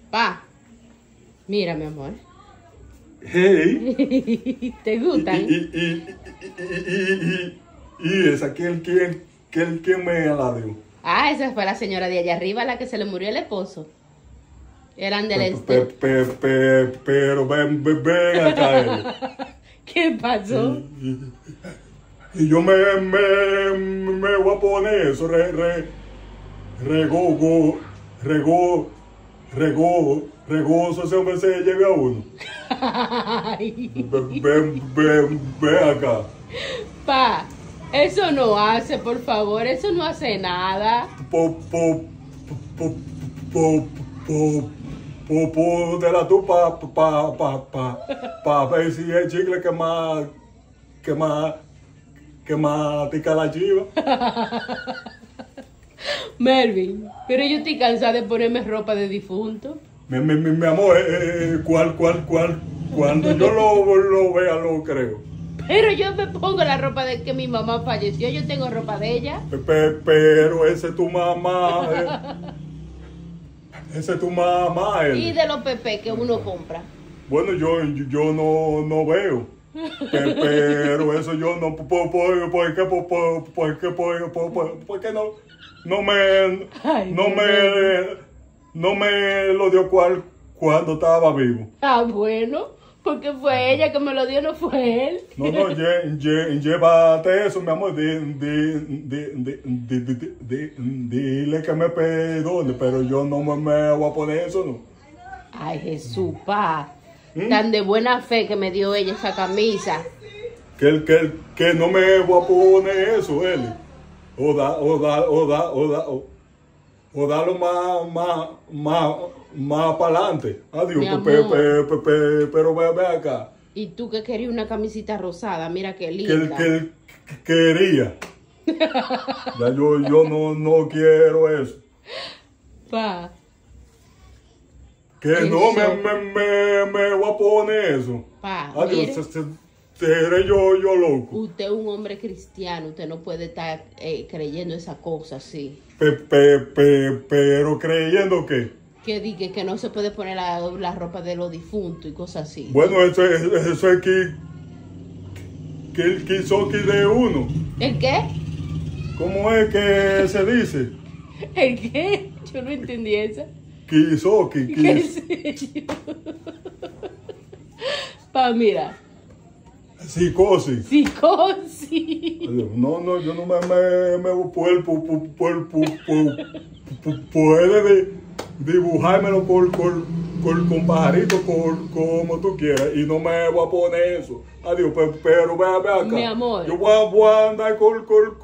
Pa, mira, mi amor. Hey. ¿Te gustan? Y esa, ¿quién me la dio? Ah, esa fue la señora de allá arriba, la que se le murió el esposo. Eran del este. Pero ven acá. ¿Qué pasó? Y yo me voy a poner eso, regoso, ese hombre se lleve a uno. Ay. Ven acá. Pa, eso no hace, por favor, eso no hace nada. Póntela tú pa ver si es chicle que más tica la chiva. Melvin, pero yo estoy cansada de ponerme ropa de difunto. Mi amor, cuando yo lo vea, lo creo. Pero yo me pongo la ropa de que mi mamá falleció, yo tengo ropa de ella. Pero ese es tu mamá. Ese es tu mamá. Y de los PP que uno compra. Bueno, yo no veo. Pero eso yo no. ¿Por qué no me lo dio cuando estaba vivo? Ah, bueno, porque fue ella que me lo dio, no fue él. No, llévate eso, mi amor. Dile que me perdone, pero yo no me voy a poner eso, ¿no? Ay, Jesús, pa. Tan de buena fe que me dio ella esa camisa. Que no me voy a poner eso, él. O darlo más para adelante. Adiós, pero ve acá. Y tú que querías una camisita rosada, mira qué linda. Que quería. Ya yo no quiero eso. Pa. Que no me voy a poner eso. Pa, adiós, seré yo loco. Usted es un hombre cristiano, usted no puede estar creyendo esa cosa así. Pero creyendo que. Que diga que no se puede poner la ropa de los difuntos y cosas así. Bueno, eso es que él quiso que de uno. ¿El qué? ¿Cómo es que se dice? ¿El qué? Yo no entendí esa. Quiso. ¿Qué sé yo? Pa, mira. Psicosis. No, yo no me puede dibujármelo con pajaritos como tú quieras y no me voy a poner eso. Adiós, pero ve acá. Mi amor. Yo voy a andar con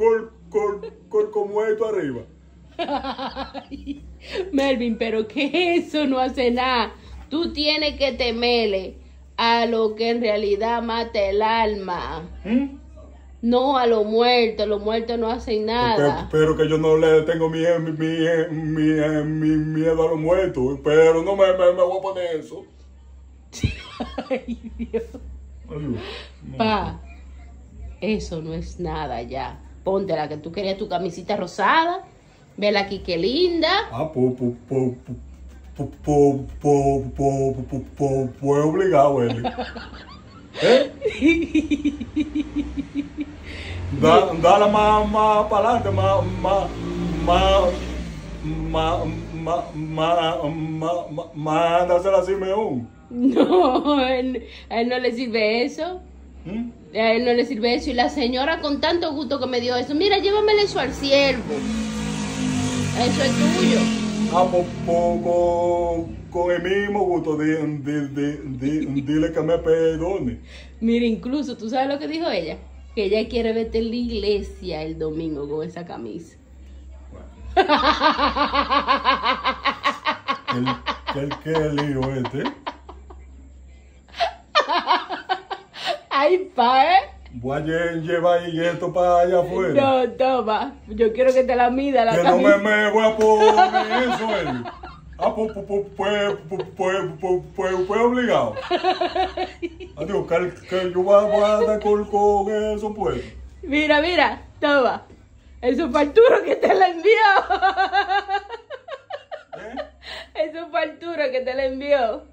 esto arriba. Ay, Melvin, pero que eso no hace nada. Tú tienes que temerle a lo que en realidad mata el alma. No a los muertos no hacen nada. Pero que yo no le tengo miedo a los muertos. Pero no me voy a poner eso. Ay, Dios. Pa, eso no es nada ya. Ponte la que tú querías, tu camisita rosada. Vela aquí qué linda. Fue obligado él. Dale más para adelante, mándasela así mejor. No, a él no le sirve eso. A él no le sirve eso. Y la señora con tanto gusto que me dio eso. Mira, llévamele eso al siervo. Eso es tuyo. Con el mismo gusto, dile que me perdone. Mira, incluso, ¿tú sabes lo que dijo ella? Que ella quiere verte en la iglesia el domingo con esa camisa. ¿Qué lío este? Ay, pa, Voy a llevar esto para allá afuera. No, toma. Yo quiero que te la mida la que camisa. no me voy a poner eso, él. Pues obligado. Adiós, que yo voy a andar con eso, pues. Mira, toma. Eso fue Arturo que te la envió. ¿Eh? Eso fue Arturo que te la envió.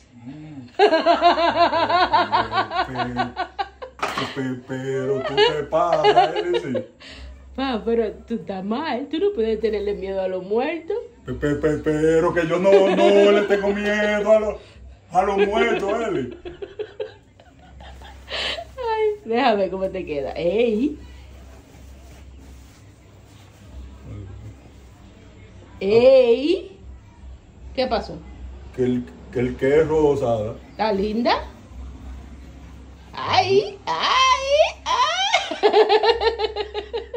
Pero tú te pasas, Elsie. Pa, pero tú estás mal. Tú no puedes tenerle miedo a los muertos. Pero que yo no le tengo miedo a los muertos, Eli. Ay, déjame cómo te queda. ¡Ey! ¡Ey! ¿Qué pasó? Que el que es rosada. ¿Está linda? ¡Ay! ¡Ay! ¡Ay!